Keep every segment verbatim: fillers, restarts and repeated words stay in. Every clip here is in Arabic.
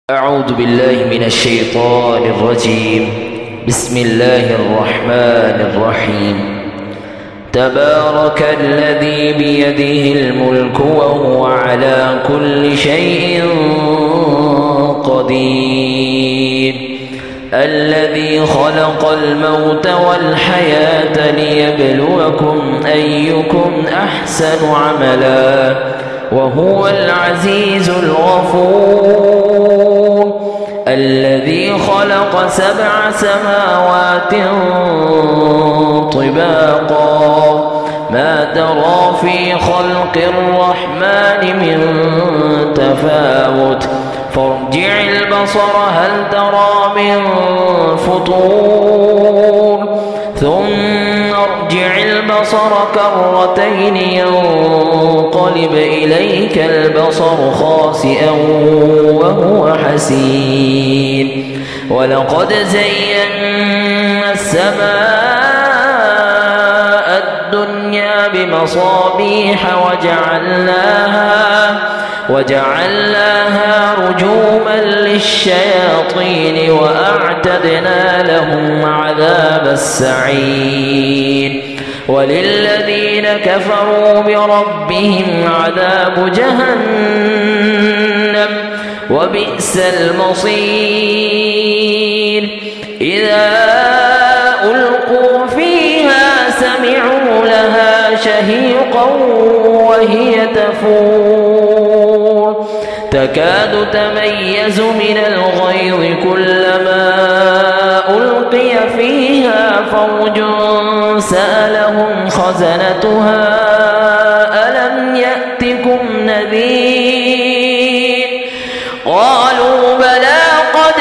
أعوذ بالله من الشيطان الرجيم. بسم الله الرحمن الرحيم. تبارك الذي بيده الملك وهو على كل شيء قدير، الذي خلق الموت والحياة ليبلوكم أيكم أحسن عملا وهو العزيز الغفور، الذي خلق سبع سماوات طباقا ما ترى في خلق الرحمن من تفاوت فارجع البصر هل ترى من فطور ثم ارجع البصر كرتين ينقلب إليك البصر خاسئا وهو حسير، ولقد زينا السماء الدنيا بمصابيح وجعلناها وجعلناها رجوما للشياطين وأعتدنا لهم عذاب السعير، وللذين كفروا بربهم عذاب جهنم وبئس المصير. إذا ألقوا فيها سمعوا لها شهيقا وهي تفور تكاد تميز من الغيظ كلما ألقي فيها فوج سألهم خزنتها ألم يأتكم نذير قالوا بلى قد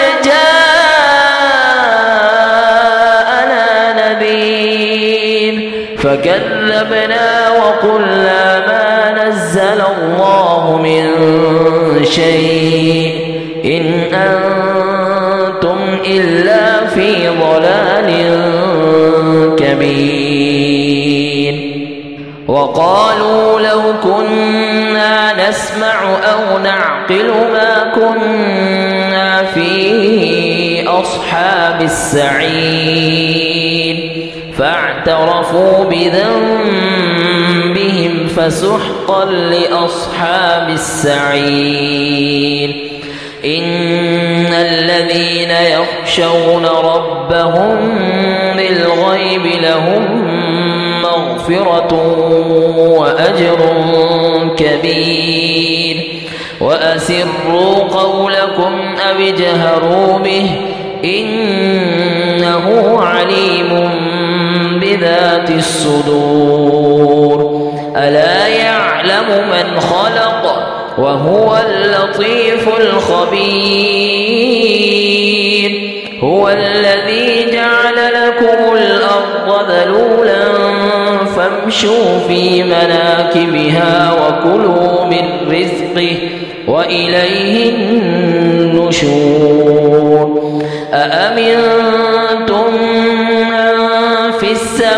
جاءنا نذير فكذبنا وقلنا ما نزل الله من شيء إن أنتم إلا في ضلال كبير. وقالوا لو كنا نسمع أو نعقل ما كنا في أصحاب السعير فاعترفوا بذنبهم فسحقا لأصحاب السعير. إن الذين يخشون ربهم بالغيب لهم مغفرة وأجر كبير. وأسروا قولكم أو اجهروا به إنه عليم بذات الصدور. ألا يعلم من خلق وهو اللطيف الخبير. هو الذي جعل لكم الأرض ذلولا فامشوا في مناكبها وكلوا من رزقه وإليه النشور. أأمنتم من في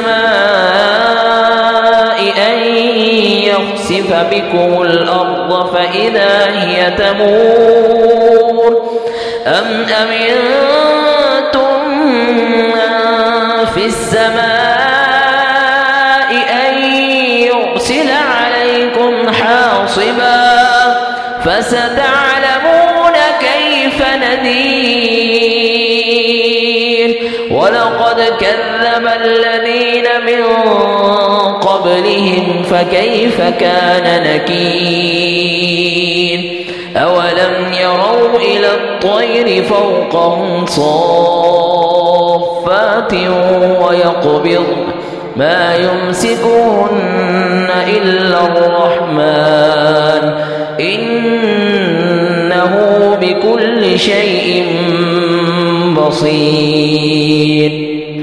السماء أن يخسف بكم الأرض فإذا هي تمور أم أمنتم من في السماء أن يرسل عليكم حاصبا فستعلمون كيف نذير. ولقد كذب الذين من قبلهم فكيف كان نكير. أولم يروا إلى الطير فوقهم صافات ويقبض ما يمسكهن إلا الرحمن إنه بكل شيء بصير.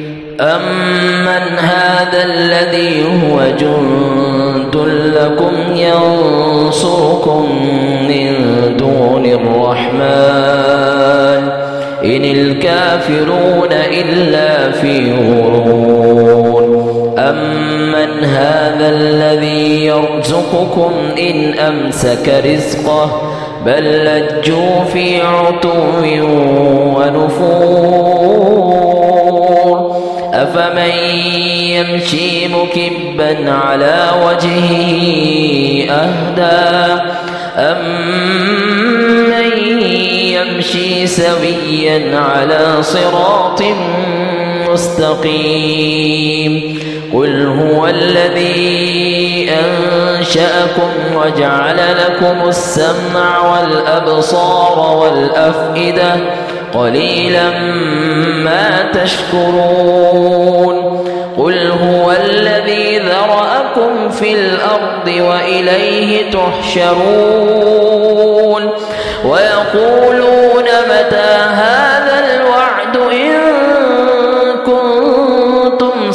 أمن هذا الذي هو جند لكم ينصركم من دون الرحمن إن الكافرون إلا في غرور. أمن هذا الذي يرزقكم إن أمسك رزقه بل لجوا في عتو ونفور أفمن يمشي مكبا على وجهه أهدى أمن يمشي سويا على صراط مستقيم قل هو الذي أنشأكم وجعل لكم السمع والأبصار والأفئدة قليلا ما تشكرون قل هو الذي ذرأكم في الأرض وإليه تحشرون ويقولون متى هذا الوعد إن كنتم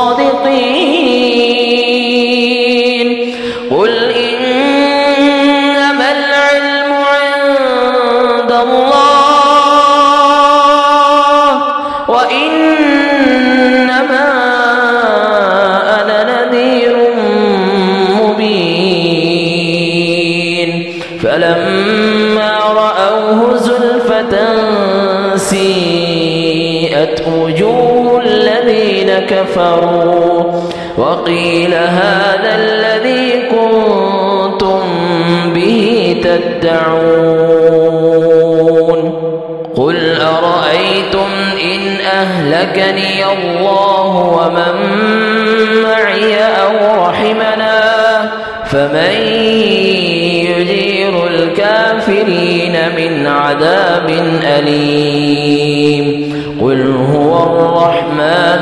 صادقين قل إنما العلم عند الله وإنما أنا نذير مبين فلما رأوه زلفة سيئت وجوه الذين كفروا وقيل هذا الذي كنتم به تدعون قل أرأيتم إن أهلكني الله ومن معي أو رحمنا فمن يجير الكافرين من عذاب أليم قل هو الرحمن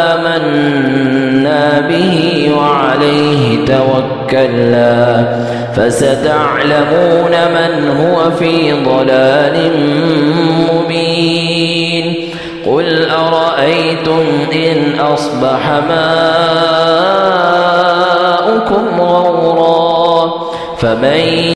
آمنا به وعليه توكلنا فستعلمون من هو في ضلال مبين قل أرأيتم إن أصبح ماؤكم غورا فمن